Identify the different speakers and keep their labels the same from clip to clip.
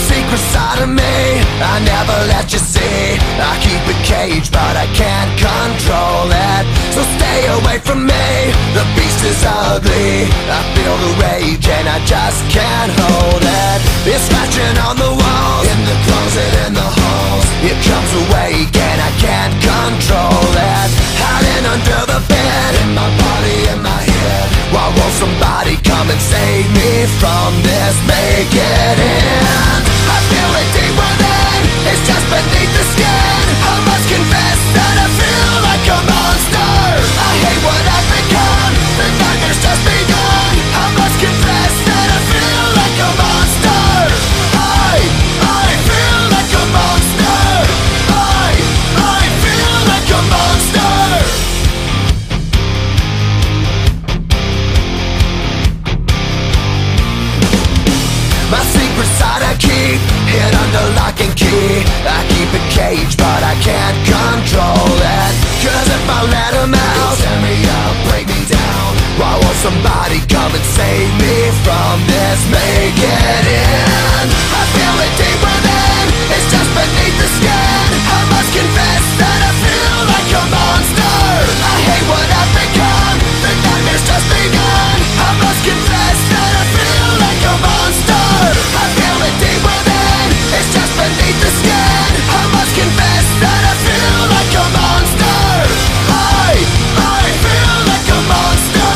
Speaker 1: secret side of me I never let you see. I keep it caged but I can't control it. So stay away from me, the beast is ugly. I feel the rage and I just can't hold it. It's scratching on the walls, in the closet, in the halls. It comes awake and I can't control it. Hiding under the bed, in my body, in my head. Why won't somebody come and save me from this? Make it end. I feel it deep within, it's just beneath the skin. I must confess that I feel like a monster. I hate what I've become, the nightmare's just begun. I must confess that I feel like a monster. I feel like a monster. I feel like a monster. My secret side I keep hid under lock and key. I keep it caged but I can't control it. Cause if I let him out, tear me up, break me down. Why won't somebody come and save me from this? Make it end. I feel it deep within, it's just beneath the skin. I must confess that I feel like a monster. I hate what I've become, the nightmare's just begun. I must confess that I feel like a monster. I feel it deep within, it's just beneath the skin. I must confess that I feel like a monster. I feel like a monster.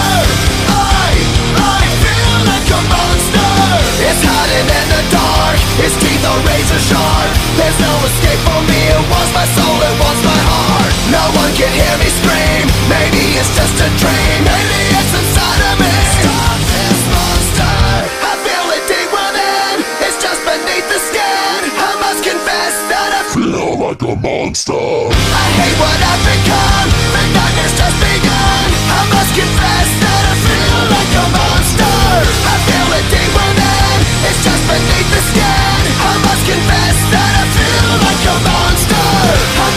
Speaker 1: I feel like a monster. It's hiding in the dark, its teeth are razor sharp. There's no escape for me, it wants my soul, it wants my heart. No one can hear me scream, maybe it's just a dream. Maybe it's inside of me. Stop this monster. I feel it deep within, it's just beneath the skin. I must confess that I feel like a monster. I hate what I've become, the nightmare's just begun. I must confess that I feel like a monster. I feel it deep within, it's just beneath the skin. I must confess that I feel like a monster.